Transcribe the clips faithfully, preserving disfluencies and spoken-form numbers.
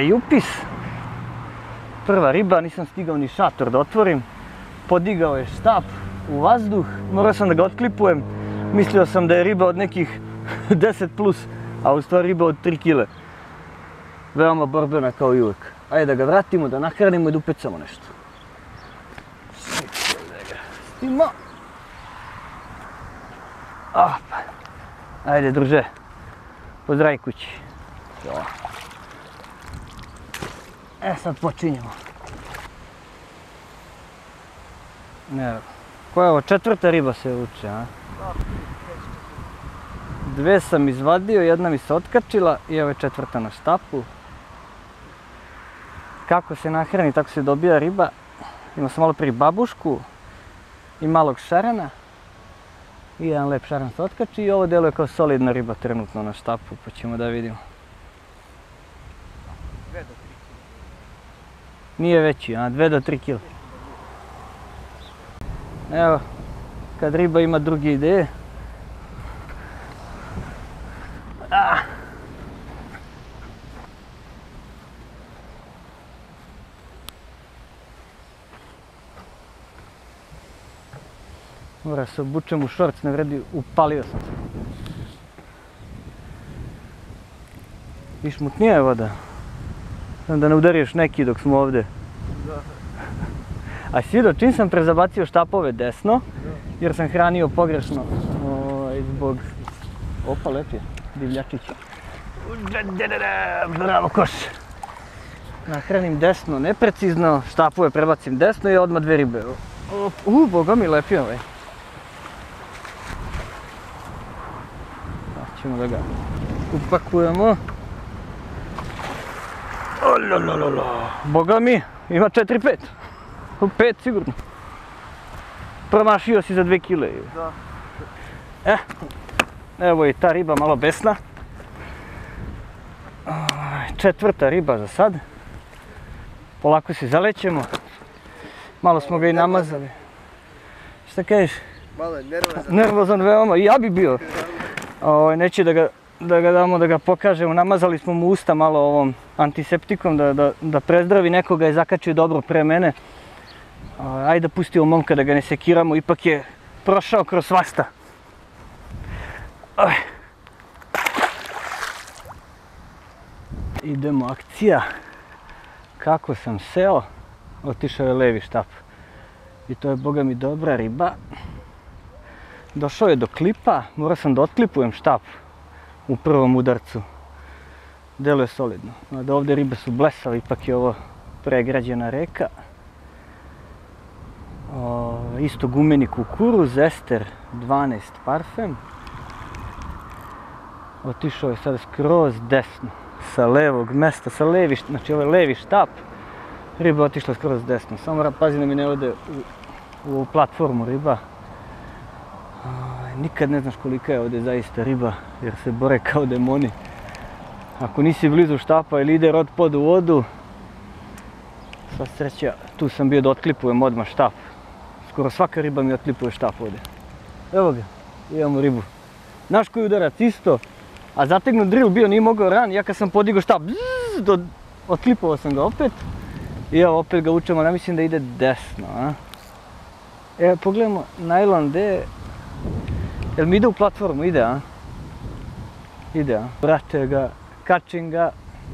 i upis. Prva riba, nisam stigao ni šator da otvorim. Podigao je štap u vazduh, morao sam da ga otklipujem. Mislio sam da je riba od nekih deset plus, a u stvari riba od tri kile. Veoma borbena kao i uvek. Ajde da ga vratimo, da nahranimo i da upecamo nešto. Stimo. Opa. Ajde, druže. Pozdravi kući. E, sad počinjemo. Ne, koja je ovo? Četvrta riba se vuče, a? Dve sam izvadio, jedna mi se otkačila i evo je četvrta na štapu. Kako se nahrani, tako se dobija riba. Imao sam malo prije babušku i malog šarana. I jedan lep šaran se otkači i ovo deluje kao solidna riba trenutno na štapu, pa ćemo da vidimo. Nije veći, a dve do tri kila. Evo, kad riba ima druge ideje. Ah. Mora se obučem u šorc, ne vredi, upalio sam se. Viš, mutnija je voda. Da ne udariš neki dok smo ovde. A si vidio, čim sam prezabacio štapove desno, jer sam hranio pogrešno zbog... Opa, lep je, divljačić. Bravo, koš. Nahranim desno, neprecizno, štapove prebacim desno i odmah dve ribe. U, boga mi lepi ovaj. Ćemo da ga upakujemo. Boga mi, ima četiri pet. pet sigurno. Promašio si za dve kile. Da. Evo i ta riba malo besna. Četvrta riba za sad. Polako se zalećemo. Malo smo ga i namazali. Šta kažeš? Malo je nervozan. Nervozan veoma, i ja bi bio. Neće da ga damo, da ga pokažemo. Namazali smo mu usta malo ovom antiseptikom da prezdravi. Nekoga je zakačio dobro pre mene. Ajde da pustimo momka da ga ne sekiramo, ipak je prošao kroz svašta. Idemo, akcija. Kako sam seo, otišao je levi štap. I to je, boga mi, dobra riba. Došao je do klipa, morao sam da otklipujem štap u prvom udarcu. Deluje solidno. Da ovde ribe su blesave, ipak je ovo pregrađena reka. Isto gumeni kukuruz, ester dvanaest parfem. Otišao je sada skroz desno, sa levog mesta, sa levi, znači ovo je levi štap. Riba otišla skroz desno, samo moram paziti da mi ne ode u platformu riba. Nikad ne znaš kolika je ovde zaista riba, jer se bore kao demoni. Ako nisi blizu štapa ili ide rod pod u vodu, sva sreća, tu sam bio da otklipujem odmah štap. Skoro svaka riba mi otklipuje štap ovde. Evo ga, imamo ribu. Znaš koji udarac isto, a zategnut drill bio, nije mogao ran, ja kad sam podigao štap, otklipovao sam ga opet. I evo, opet ga učemo, ne mislim da ide desno. Evo, pogledamo, najlon gde je. Jel mi ide u platformu? Ide, a? Ide, a? Vrate ga, kačim ga.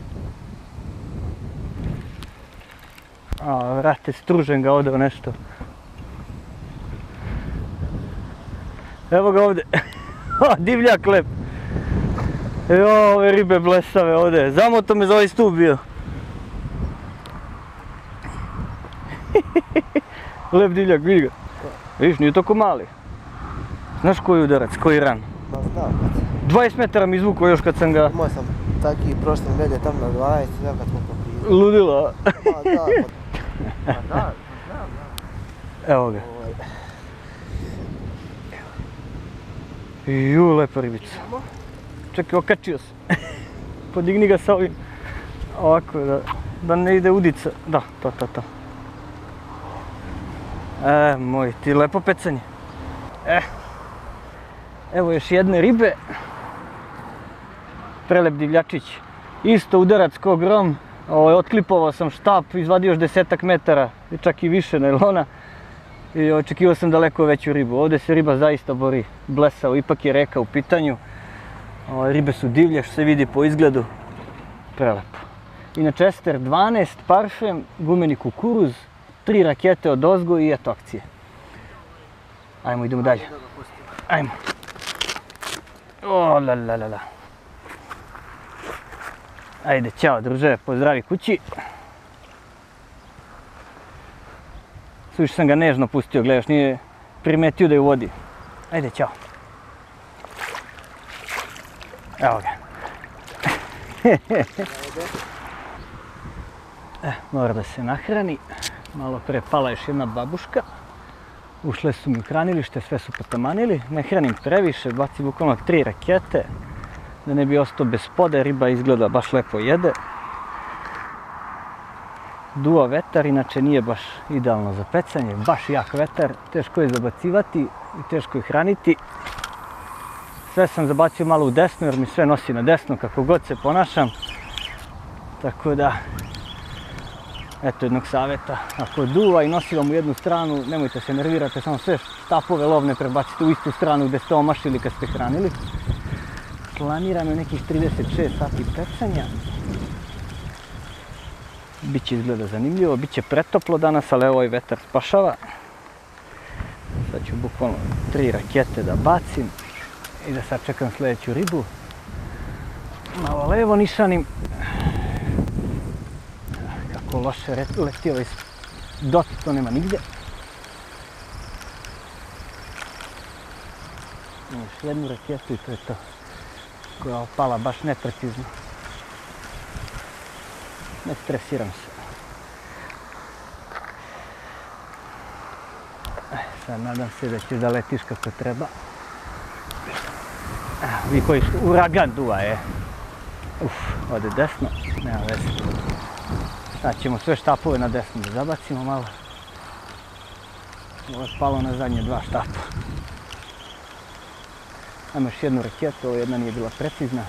A, vrate, stružem ga ovde o nešto. Evo ga ovde. Divljak lep. Evo ove ribe blesave ovde. Zamoto me za ovaj stup bio. Lep divljak, vidi ga. Vidiš, nije toliko mali. Znaš koji udarac, koji ran? Pa znam. dvadeset metara mi izvukao još kad sam ga... Imao sam taki prošle nedelje tamo na dvanaest, znam kad smo popili. Ludilo, a? Pa da, pa da, znam, znam. Evo ga. Ju, lepa ribica. Čekaj, okačio se. Podigni ga sa ovim. Ovako, da ne ide udica. Da, to, to, to. E, moj, ti lepo pecanje. E. Evo još jedne ribe. Prelep divljačić. Isto udarac ko grom. Otklipovao sam štap, izvadio još desetak metara, čak i više nailona. I očekivao sam daleko veću ribu. Ovdje se riba zaista bori blesao, ipak je reka u pitanju. Ribe su divlje, što se vidi po izgledu. Prelepo. Inače Ester dvanaest, parfem, gumeni kukuruz, tri rakete od ozgo i eto akcije. Ajmo, idemo dalje. Ajmo. O, la la la la. Ajde, ćao druže, pozdravi kući. Suviše sam ga nežno pustio, gledaš, nije primetio da je u vodi. Ajde, ćao. Evo ga. E, mora da se nahrani. Malo pre pala još jedna babuška. Ušle su mi u hranilište, sve su potamanili. Ne hranim previše, baci bukvalno tri rakete. Da ne bi ostao bez spode, riba izgleda baš lepo jede. Duva vetar, inače nije baš idealno za pecanje, baš jak vetar, teško je zabacivati i teško je hraniti. Sve sam zabacio malo u desno jer mi sve nosi na desno kako god se ponašam. Tako da, eto jednog savjeta, ako duva i nosi vam u jednu stranu, nemojte se nervirate, samo sve štapove lovne prebacite u istu stranu gdje ste omašili kad ste hranili. Planirano je nekih trideset šest sati pecanja. Biće izgleda zanimljivo, bit će pretoplo danas, ali ovaj vetar spašava. Sad ću bukvalno tri rakete da bacim i da sad čekam sljedeću ribu. Malo levo nišanim. Kako loše leti ovaj dot, to nema nigdje. Još jednu raketu i to je to. Koja je opala baš neprecizno. Ne stresiram se. Sad nadam se da ćeš da letiš kako treba. Vi koji uragan duva je. Uf, ode desno, nema veze. Sad ćemo sve štapove na desno da zabacimo malo. Ovo je spalo na zadnje dva štapa. Ajmo još jednu raketu, ovo jedna nije bila precizna.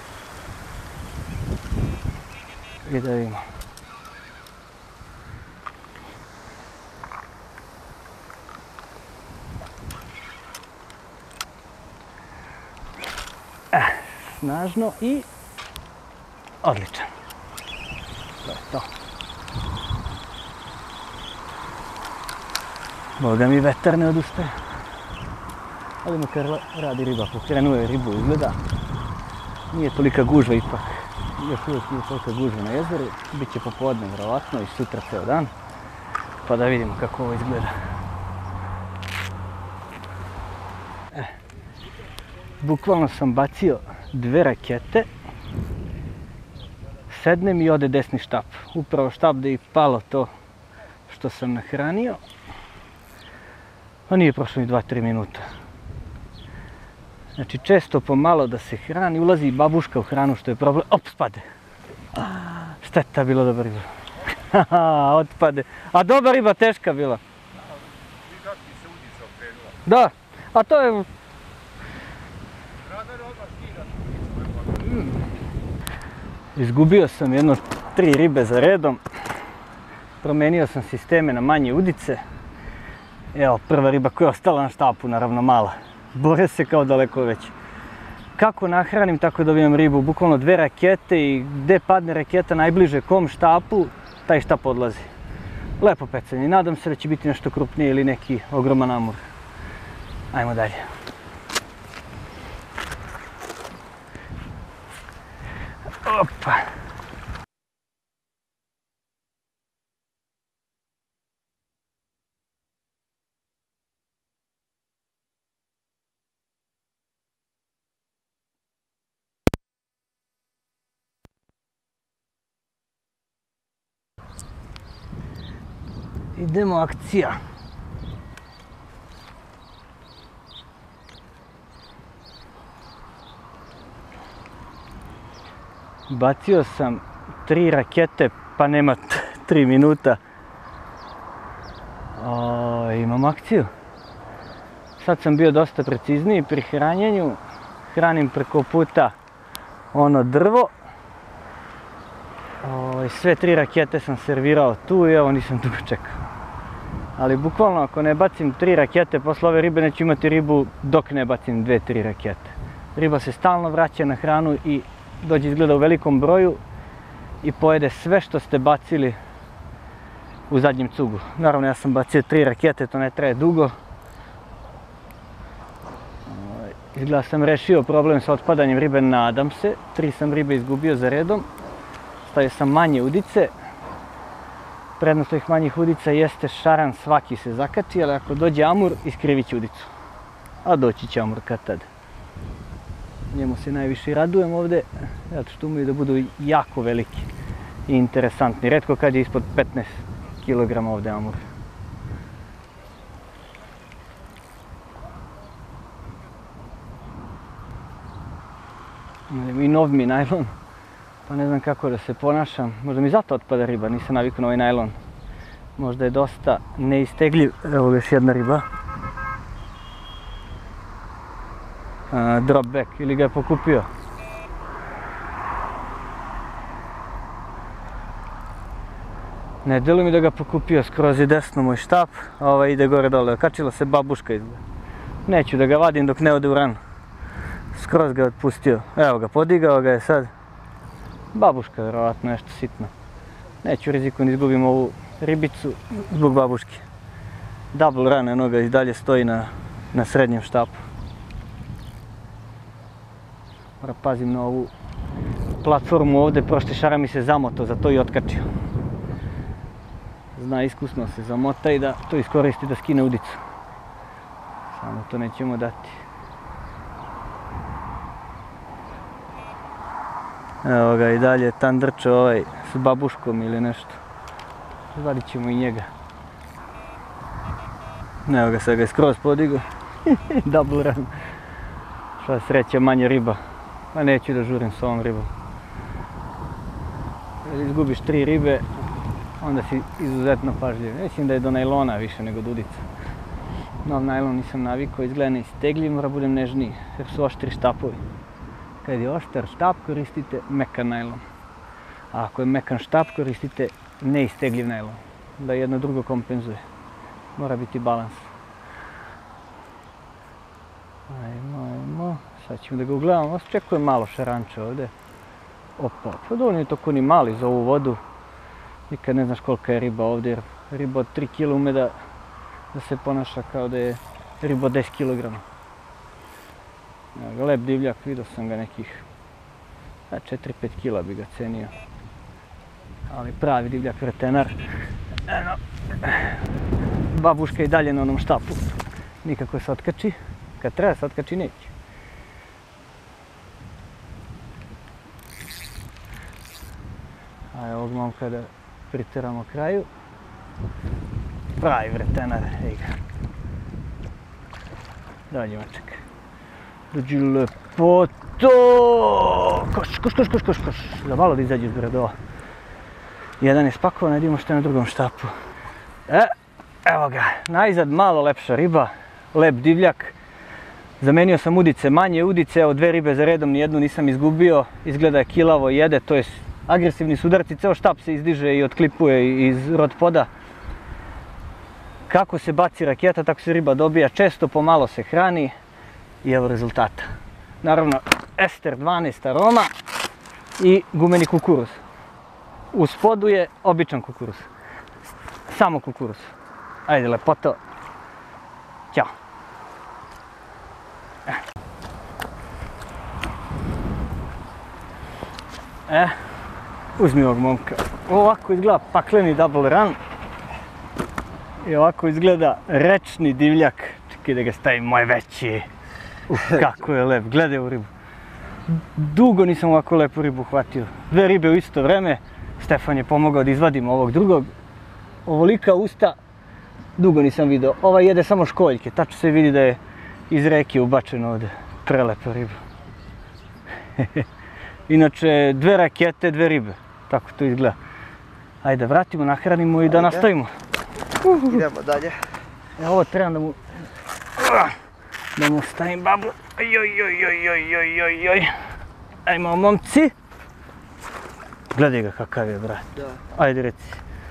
I da vidimo. Eh, snažno i odličan. To je to. Boga mi vetar ne odustaje. Ali makar radi riba, pokrenuo je ribu izgleda. Nije tolika gužva ipak. Još uvijek nije tolika gužva na jezeru. Biće popodne vjerovatno i sutra ceo dan. Pa da vidimo kako ovo izgleda. Eh. Bukvalno sam bacio dve rakete. Sednem i ode desni štap. Upravo štap da je palo to što sam nahranio. A nije prošlo ni dva tri minuta. Znači često pomalo da se hrani, ulazi i babuška u hranu što je problem. Op, spade. Šteta, bilo dobra riba. Otpade. A dobra riba, teška bila. Da, a to je... Izgubio sam jedno tri ribe za redom. Promenio sam sisteme na manje udice. Evo, prva riba koja je ostala na štapu, naravno mala. Bore se kao daleko već. Kako nahranim, tako dobijem ribu. Bukvalno dve rakete i gdje padne raketa najbliže kom štapu, taj štap odlazi. Lepo pecanje. Nadam se da će biti nešto krupnije ili neki ogroman amur. Ajmo dalje. Opa. Idemo, akcija. Bacio sam tri rakete, pa nema tri minuta. O, imam akciju. Sad sam bio dosta precizniji pri hranjenju. Hranim preko puta ono drvo. O, sve tri rakete sam servirao tu i evo nisam dugo čekao. Ali bukvalno ako ne bacim tri rakete posle ove ribe neću imati ribu dok ne bacim dve, tri rakete. Riba se stalno vraća na hranu i dođe izgleda u velikom broju i pojede sve što ste bacili u zadnjem cugu. Naravno ja sam bacio tri rakete, to ne traje dugo. Izgleda sam rešio problem sa otpadanjem ribe, nadam se. Tri sam ribe izgubio za redom. Stavio sam manje udice. Prednost ovih manjih udica jeste šaran svaki se zakači, ali ako dođe amur, iskrivit će udicu. A doći će amur kad tad. Njemu se najviše radujem ovdje, zato što umeju da budu jako veliki i interesantni. Retko kad je ispod petnaest kilograma ovdje amur. I nov mi najlon, pa ne znam kako da se ponašam. Možda mi zato otpada riba, nisam navikao na ovaj najlon. Možda je dosta neistegljiv. Evo još jedna riba. Uh, drop back, ili ga je pokupio. Ne deluje mi da ga pokupio, skroz je desno moj štap, a ovaj ide gore dole. Okačila se babuška izgleda. Neću da ga vadim dok ne ode u ranu. Skroz ga je otpustio. Evo ga, podigao ga je sad. Babuška, vjerovatno, nešto sitno. Neću riziku da izgubim ovu ribicu zbog babuške. Double run, eno ga i dalje stoji na, na srednjem štapu. Moram pazim na ovu platformu ovdje, prošli šara mi se zamoto, zato i otkačio. Zna iskusno se zamota i da to iskoristi da skine udicu. Samo to nećemo dati. Evo ga i dalje tandrče ovaj s babuškom ili nešto. Zvadit ćemo i njega. Evo ga, sad ga je skroz podigao. Double run. Sva sreća, manje riba. Pa neću da žurim s ovom ribom. Kad izgubiš tri ribe, onda si izuzetno pažljiv. Mislim da je do najlona više nego do udica. Nov najlon nisam navikao, izgleda neistegljiv, mora budem nežniji, jer su oštri štapovi. Kad je oštar štap, koristite mekan najlon. A ako je mekan štap, koristite neistegljiv najlon. Da jedno drugo kompenzuje. Mora biti balans. Ajmo, ajmo. Sad ćemo da ga ugledamo. Očekujem malo šaranča ovdje. Opa, pa dovoljno je to ko ni mali za ovu vodu. Nikad ne znaš kolika je riba ovdje, jer riba od tri kila ume da, da se ponaša kao da je riba od deset kilograma. Lep divljak, vidio sam ga nekih četiri pet kila bi ga cenio. Ali pravi divljak, vretenar. Eno, babuška i dalje na onom štapu. Nikako se otkači. Kad treba se otkači, neće. A ovog momka da priteramo kraju. Pravi vretenar, ej ga. Dođi maček. Dođi lepoto! Koš, koš, koš, koš, koš, koš. Da malo da izađe iz bredova. Jedan je spakovan, vidimo što je na drugom štapu. E, evo ga, najzad malo lepša riba, lep divljak. Zamenio sam udice, manje udice, evo dve ribe za redom, nijednu nisam izgubio. Izgleda je kilavo, jede, to je agresivni sudarci, ceo štap se izdiže i otklipuje iz rod poda. Kako se baci raketa, tako se riba dobija, često pomalo se hrani i evo rezultata. Naravno, ester dvanaest aroma i gumeni kukuruz. U spodu je običan kukuruz. Samo kukuruz. Ajde, lepoto. Ćao. E, uzmi ovog momka. Ovako izgleda pakleni double run. I ovako izgleda rečni divljak. Čekaj da ga stavim, moj veći. Uf, kako je lep, gledaj ovu ribu. Dugo nisam ovako lepu ribu uhvatio. Dve ribe u isto vreme. Stefan je pomogao da izvadim ovog drugog. Ovolika usta, dugo nisam vidio. Ovaj jede samo školjke, tačno se vidi da je iz reke ubačen ovdje. Prelepa riba. Inače, dve rakete, dve ribe. Tako to izgleda. Ajde, vratimo, nahranimo i da nastavimo. Idemo dalje. Evo ovo trebam da mu... Da mu stavim babu. Joj, joj, joj, joj, joj, joj, joj. Ajmo, momci. Gledaj ga kakav je, brat. Da. Ajde reci.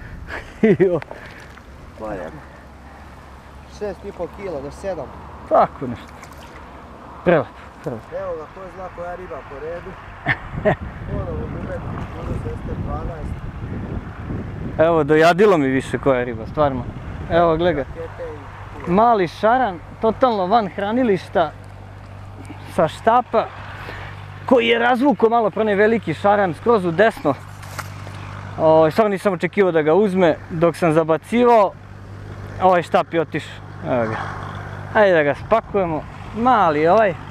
Pa jedno. Šest i pol kila do sedam. Tako nešto. Prelepo, prelepo. Evo ga, ko zna koja riba po redu. Ponovo bubet, šezdeset dvanaest. Evo, dojadilo mi više koja je riba, stvarno. Evo, gledaj ga. Mali šaran, totalno van hranilišta, sa štapa, koji je razvukao malo pre onaj veliki šaran, skroz u desno. O, samo nisam očekivao da ga uzme, dok sam zabacivao, ovaj štap je otišao. Evo ga. Ajde da ga spakujemo. Mali je ovaj.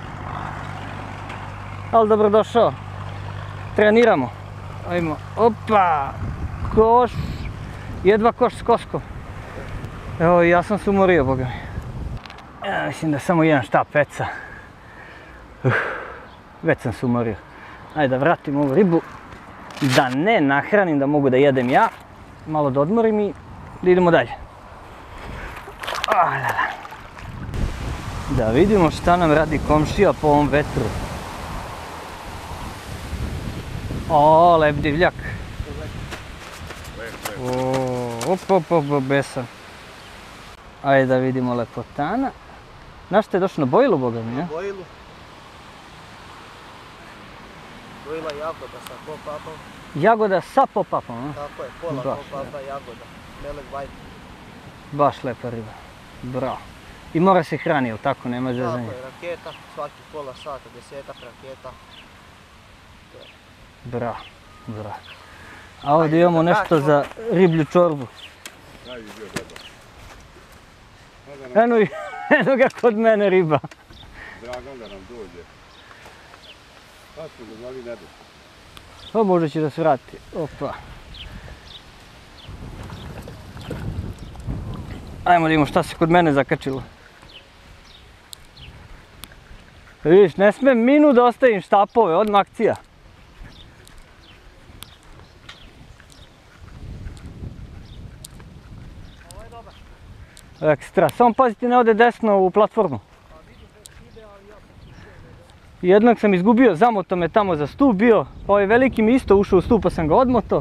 Ali dobro došao. Treniramo. Ajmo, opa, koš, jedva koš s koskom. Evo, ja sam se umorio, boga mi. Ja mislim da samo jedan štap peca. Uf, već sam se umorio. Ajde da vratim ovu ribu. Da ne nahranim, da mogu da jedem ja. Malo da odmorim i da idemo dalje. Da vidimo šta nam radi komšija po ovom vetru. O, lep divljak. Op, op, op, besan. Ajde da vidimo lepotana. Znaš što je došlo na bojilu, boga mi, ja? Bojilu. Bojila jagoda sa pop-upom. Jagoda sa pop-upom, a? Tako je, pola pop-upa jagoda. Melek bajt. Baš lepa riba. Bravo. I mora se hrani, jel tako? Nema zezanja. Tako je, raketa, svaki pola sata, desetak raketa. Bravo, bravo. A ovdje imamo nešto za riblju čorbu. Eno, eno ga kod mene riba. Dragan da nam dođe. Sad smo ga znali ne dođe. Pa možda će da se vrati. Opa. Ajmo da vidimo šta se kod mene zakačilo. Vidiš, ne smem minu da ostavim štapove, odmah akcija. Ovo je dobar. Ekstra, samo pazite ne ode desno u platformu. Jednog sam izgubio, zamoto me tamo za stup bio, pa ovaj veliki mi isto ušao u stup pa sam ga odmoto.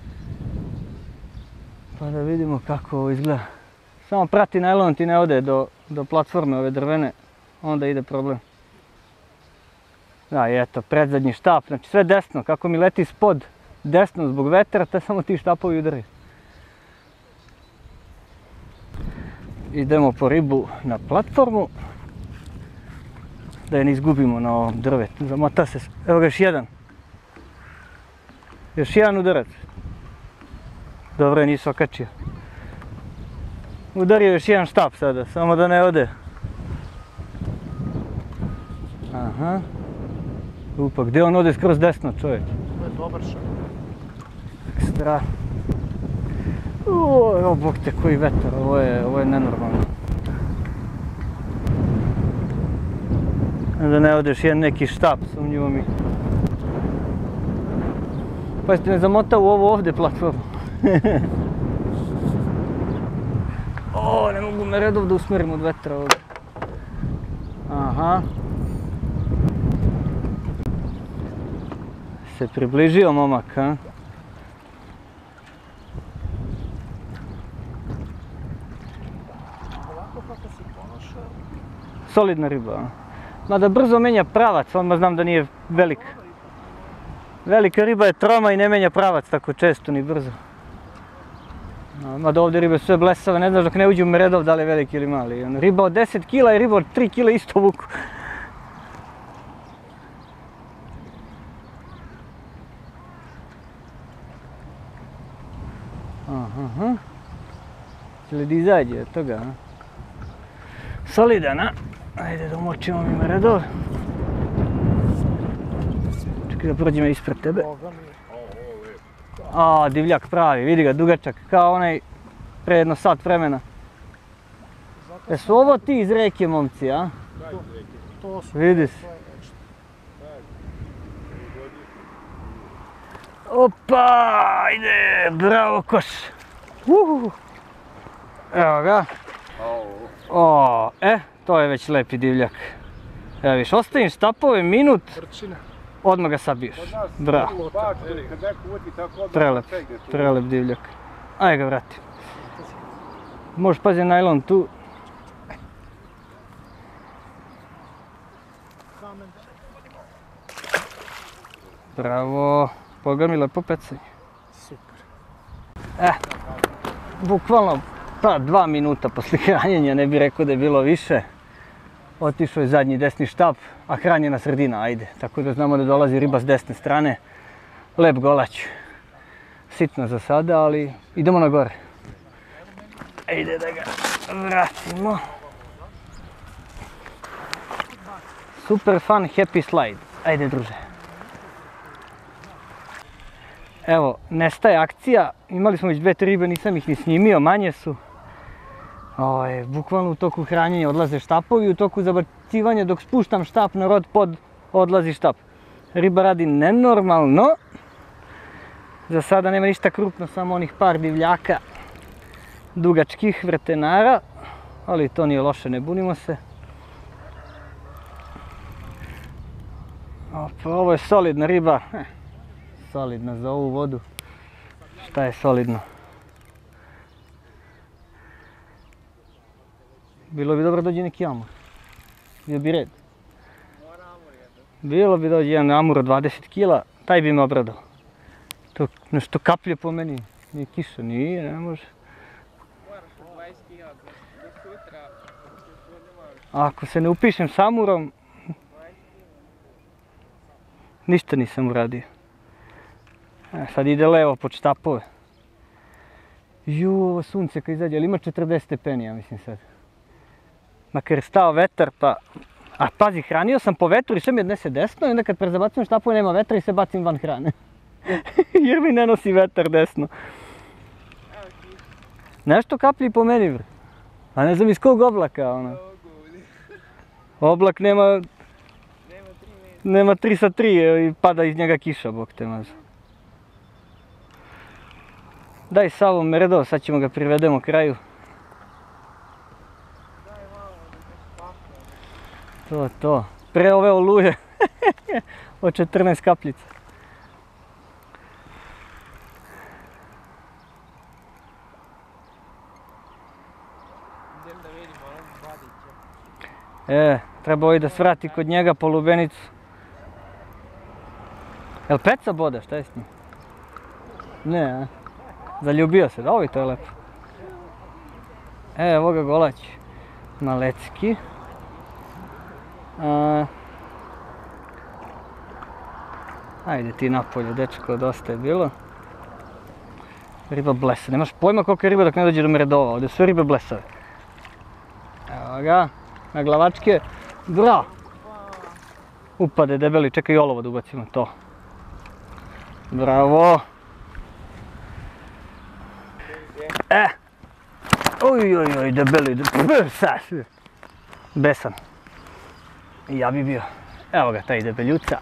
Pa da vidimo kako ovo izgleda. Samo prati najlon ti ne ode do, do platforme ove drvene, onda ide problem. Da, i eto, predzadnji štap, znači sve desno, kako mi leti spod desno zbog vetra, te samo ti štapovi udaraju. Idemo po ribu na platformu, da je ne izgubimo na ovom drvetu, zamota se, evo ga još jedan. Još jedan udarac. Dobro je, nisu okačio. Udario još jedan štap sada, samo da ne ode. Aha. Upa, gdje on ode skroz desno, čovjek? Ovo je dobar šak. Ekstra. Uuu, evo bog te koji vetar, ovo je, ovo je nenormalno. Da ne odeš jedan neki štap, sumnjivo mi. Pazite, ne zamota u ovo ovdje platformu. O, ne mogu me redov da usmerim od vetra ovdje. Aha. Se približio momak, a? Ovako kako si ponašao. Solidna riba, a? Mada brzo menja pravac, odmah znam da nije velik. Velika riba je troma i ne menja pravac tako često ni brzo. Mada ovdje ribe su sve blesave, ne znaš dok ne uđu u meredov da li je veliki ili mali. Riba od deset kila i riba od tri kila isto vuku. Aha, će da izađe od toga, a? Solidan, a? Ajde da umočimo mi meredov. Čekaj da prođem ispred tebe. A, divljak pravi, vidi ga, dugačak, kao onaj pre jedno sat vremena. Jesu ovo ti iz reke, momci, a? To su. Vidi se. Opa, ajde, bravo koš. Uhu. Evo ga. O, e, to je već lepi divljak. Evo viš, ostavim štapove minut. Vrčina. Odmah ga sabiješ. Bravo. Prelep, prelep divljak. Ajde ga vrati. Možeš pazi najlon tu. Bravo. Boga mi lepo pecanje. Super. Eh, bukvalno pa dva minuta posle hranjenja, ne bih rekao da je bilo više. Otišao je zadnji desni štap, a hranjena sredina, ajde. Tako da znamo da dolazi riba s desne strane. Lep golać. Sitno za sada, ali idemo na gore. Ajde da ga vratimo. Super fun, happy slide. Ajde druže. Evo, nestaje akcija. Imali smo već dve, tri ribe, nisam ih ni snimio, manje su. Ovaj, bukvalno u toku hranjenja odlaze štapovi, u toku zabacivanja dok spuštam štap na rod pod odlazi štap. Riba radi nenormalno. Za sada nema ništa krupno, samo onih par divljaka dugačkih vretenara, ali to nije loše, ne bunimo se. Opa, ovo je solidna riba, eh, solidna za ovu vodu. Šta je solidno? Bilo bi dobro dođe neki amur. Bio bi red. Bilo bi dođe jedan amur od dvadeset kila, taj bi me obradao. To nešto kaplje po meni, nije kiša, nije, ne može. Ako se ne upišem s amurom, ništa nisam uradio. E, sad ide levo pod štapove. Ju, ovo sunce kad izađe, ali ima četrdeset stepeni, ja mislim sad. Makar je stao vetar, pa... A pazi, hranio sam po vetru i sve mi odnese desno i onda kad prezabacim štapove nema vetra i se bacim van hrane. Jer mi ne nosi vetar desno. Nešto kaplji po meni, bre. A ne znam iz kog oblaka, ono. Oblak nema... Nema tri sa tri i pada iz njega kiša, bog te mazu. Daj Savo Meredov, sad ćemo ga privedemo kraju. To, to. Pre ove oluje. Od četrnaest kapljica. E, treba ovaj da svrati kod njega po lubenicu. Jel peca boda, šta je s njim? Ne, a? Zaljubio se, da ovo i to je lepo. E, evo ga golać. Malecki. A... Ajde ti napolje, dečko, dosta je bilo. Riba blesa, nemaš pojma koliko je riba dok ne dođe do Meredova, ovdje sve ribe blesave. Evo ga, na glavačke, bra! Upade debeli, čekaj i olovo da ubacimo to. Bravo! E! Oj, oj, oj, debeli, debeli, besan. I ja bi bio. Evo ga, taj debeljuca.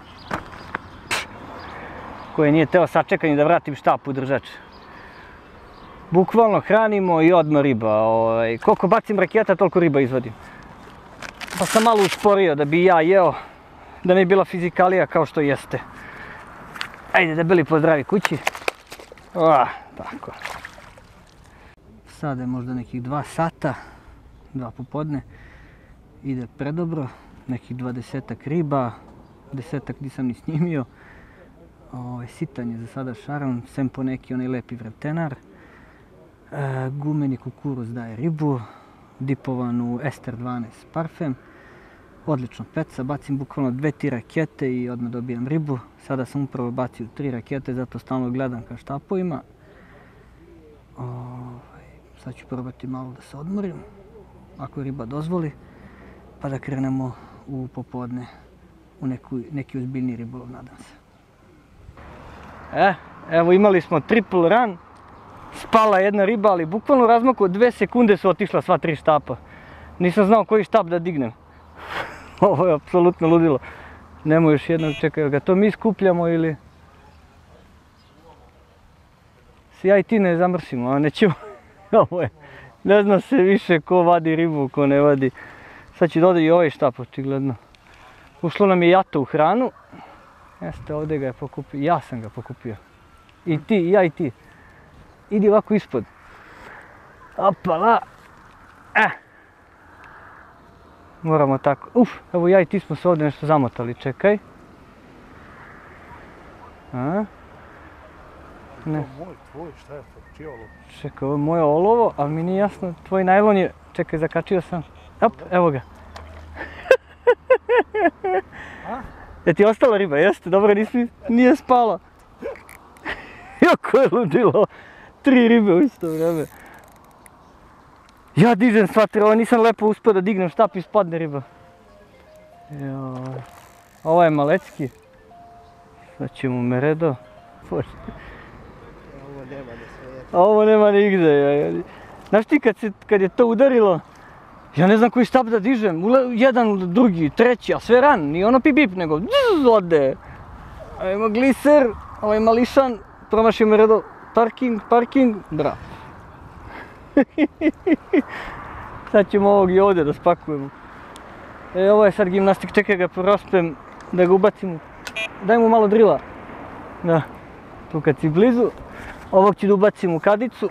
Koji nije teo sačekati da vratim štap u držač. Bukvalno hranimo i odmah riba. Ovaj, koliko bacim raketa, toliko riba izvadim. Pa sam malo usporio da bi ja jeo, da mi je bila fizikalija kao što jeste. Ajde, debeli, pozdravi kući. Ah, tako. Sada je možda nekih dva sata, dva popodne. Ide predobro, nekih dvadesetak riba, desetak nisam ni snimio. Ovaj, sitan je za sada šaran, sem po neki onaj lepi vretenar. E, gumeni kukuruz daje ribu, dipovanu Ester dvanaest parfem. Odlično peca, bacim bukvalno dve, tri rakete i odmah dobijam ribu. Sada sam upravo bacio tri rakete, zato stalno gledam ka štapovima. Ovaj, sad ću probati malo da se odmorim, ako riba dozvoli, pa da krenemo u popodne u neku, neki ozbiljni ribolov, nadam se. E, evo imali smo triple run, spala jedna riba, ali bukvalno u razmaku od dve sekunde su otišla sva tri štapa. Nisam znao koji štap da dignem. Ovo je apsolutno ludilo. Nemo još jednog, čekaj, ga to mi skupljamo ili... Si ja i ti ne zamrsimo, a nećemo. Ovo je, ne zna se više ko vadi ribu, ko ne vadi. Sad će dodati i ovaj štap, očigledno. Ušlo nam je jato u hranu. Jeste, ovdje ga je pokupio, ja sam ga pokupio. I ti, i ja i ti. Idi ovako ispod. Opala. Eh. Moramo tako. Uf, evo ja i ti smo se ovdje nešto zamotali, čekaj. A? Ne. Moj, tvoj, šta je to? Čije olovo? Čekaj, ovo je moje olovo, ali mi nije jasno, tvoj najlon je... Čekaj, zakačio sam. Op, evo ga. A? Je ti ostala riba, jeste? Dobro, nisi, nije spala. Jako je ludilo. Tri ribe u isto vreme. Ja dižem sva tri, ovo nisam lepo uspio da dignem štap i spadne riba. Joj. Ovo je malecki. Sad ćemo meredo. Bože. Ovo nema da sve je. Ovo nema nigde. Ja, ja. Znaš ti kad, se, kad je to udarilo, ja ne znam koji štap da dižem. Ule, jedan, drugi, treći, a sve ran. Nije ono pip pip, nego dzz, ode. Ajmo gliser, ovaj mališan, promašio meredo. Parking, parking, bravo. Sad ćemo ovog i ovdje da spakujemo. E, ovo je sad gimnastik, čekaj ga prospem, da ga ubacimo. Daj mu malo drila. Da, tu kad si blizu. Ovog ću da ubacim u kadicu.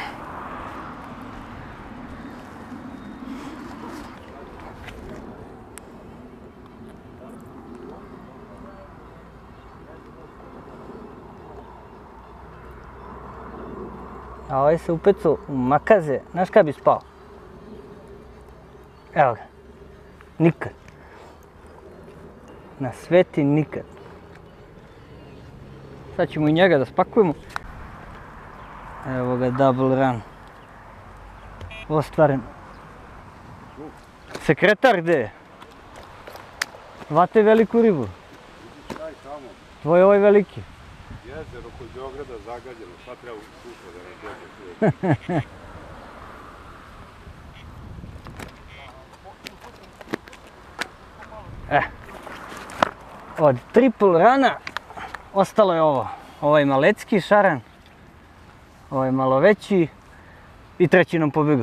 A ovaj se upecao u makaze, znaš kada bi spao? Evo ga, nikad. Na sveti nikad. Sad ćemo i njega da spakujemo. Evo ga, double run. Ostvaren. Sekretar gdje je? Vate veliku ribu. Daj tamo. Tvoj je ovaj veliki. Jezero kod Beograda zagađeno, sad treba sutra da nam dođe. Eh. Od triple rana ostalo je ovo. Ovaj malecki šaran. Ovaj malo veći. I treći nam pobjegao.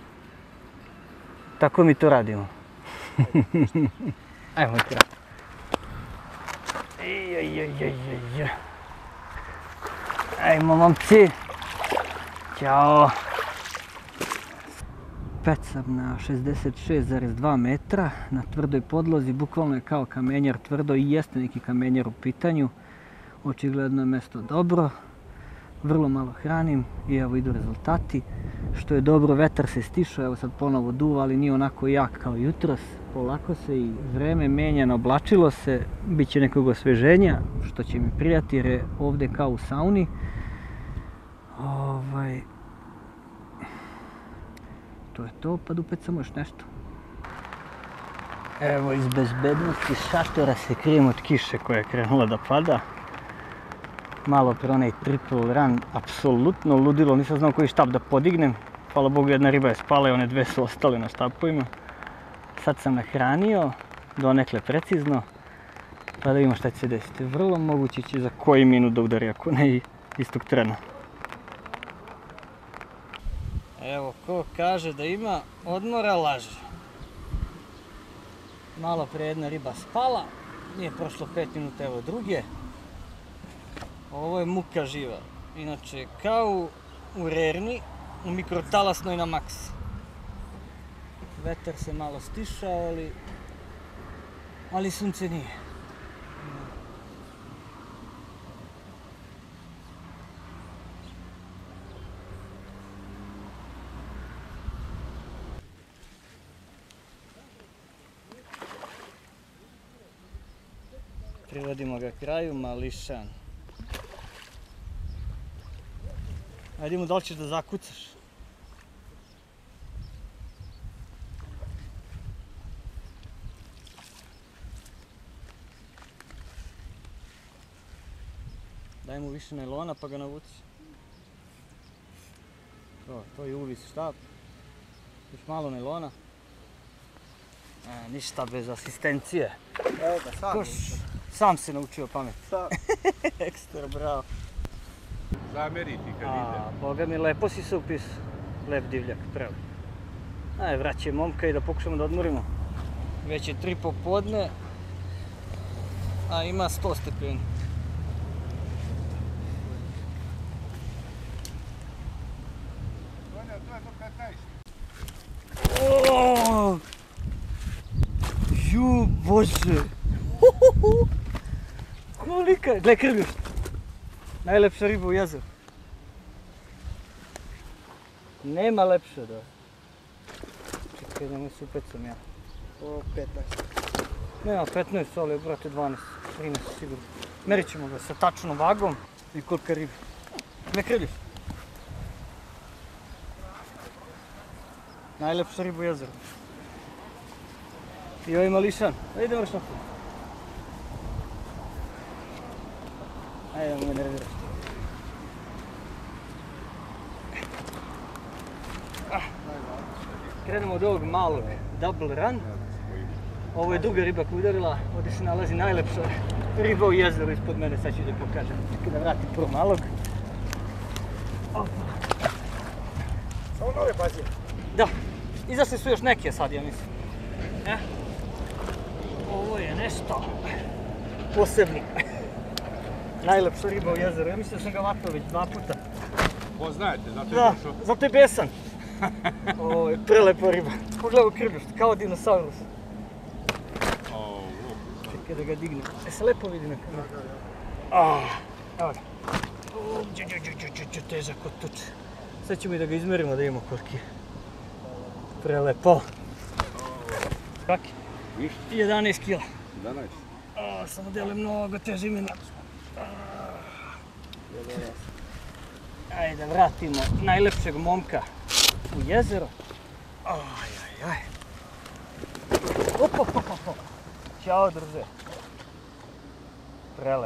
Tako mi to radimo. Ajmo kratko. Ajmo momci. Ćao. Pecam na šezdeset šest zarez dva metra na tvrdoj podlozi, bukvalno je kao kamenjar tvrdo i jeste neki kamenjar u pitanju. Očigledno je mjesto dobro, vrlo malo hranim i evo idu rezultati. Što je dobro, vetar se stišao, evo sad ponovo duva, ali nije onako jak kao jutros. Polako se i vreme menja, oblačilo se, bit će nekog osveženja, što će mi prijati jer je ovdje kao u sauni. Ovaj... To je to, pa da upecamo još nešto. Evo iz bezbednosti šatora se krijem od kiše koja je krenula da pada. Malo pre onaj triple run, apsolutno ludilo, nisam znao koji štap da podignem. Hvala Bogu, jedna riba je spala i one dve su ostale na štapovima. Sad sam nahranio, donekle precizno, pa da vidimo šta će se desiti. Vrlo moguće će za koji minut da udari, ako ne i istog trena. Evo, ko kaže da ima odmora, laže. Malo pre jedna riba spala, nije prošlo pet minuta, evo druge. Ovo je muka živa. Inače, kao u rerni, u mikrotalasnoj na maks. Vetar se malo stišao, ali... ali sunce nije. Privodimo ga kraju, mališan. Ajde mu, da li ćeš da zakucaš? Daj mu više najlona pa ga navuci. To, to je uvis štap. Još malo najlona. E, ništa bez asistencije. Evo ga, sam Koš, naučio. sam se naučio pamet. Sam. Ekstra, bravo. Zameriti kad A, ide. boga mi, lepo si se upisao. Lep divljak, pravo. Aj, vraćaj momka i da pokušamo da odmorimo. Već je tri popodne. A ima sto stepeni. Sonja, to je do petnaest. Oooo! Ju, bože! Huhuhu. Kolika je? Gle, krgljušt. Najlepša riba u jezeru. Nema lepše, da. Čekaj, da me se upecam ja. O, petnaest. Nema petnaest, ali brate dvanaest, trinaest sigurno. Merit ćemo ga sa tačnom vagom i kolika riba. Ne krgljušt. Najlepša riba u jezeru. I ovaj mališan. Ajde moraš na put. Ajde, da me nerviraš. Ah. Krenemo od ovog malog double run. Ovo je druga riba koja udarila. Ovdje se nalazi najlepša riba u jezeru ispod mene. Sad ću da pokažem. Čekaj da vratim prvo malog. Samo nove pazi. Da, izašli su još neke sad, ja mislim. E? Ovo je nešto posebno. Najlepša riba u jezeru. Ja mislim da sam ga vatao već dva puta. Poznajete, zato je Da, došao. zato je besan. Ovo je prelepa riba. Pogledaj u krgljušt, kao dinosaurus. O, Čekaj da ga dignem. E se lepo vidi na kameru. Ah, evo ga. O, đu, đu, đu, đu, đu, težak od tuče. Sad ćemo i da ga izmerimo da imamo koliki je. Prelepo. Kaki? Viš? jedanaest kila. jedanaest. A, samo dele mnogo teže imena. Ajde da vratimo najlepšeg momka u jezero. Aj, aj, aj. Op, op, op, op. Ćao, druže. Prelepo.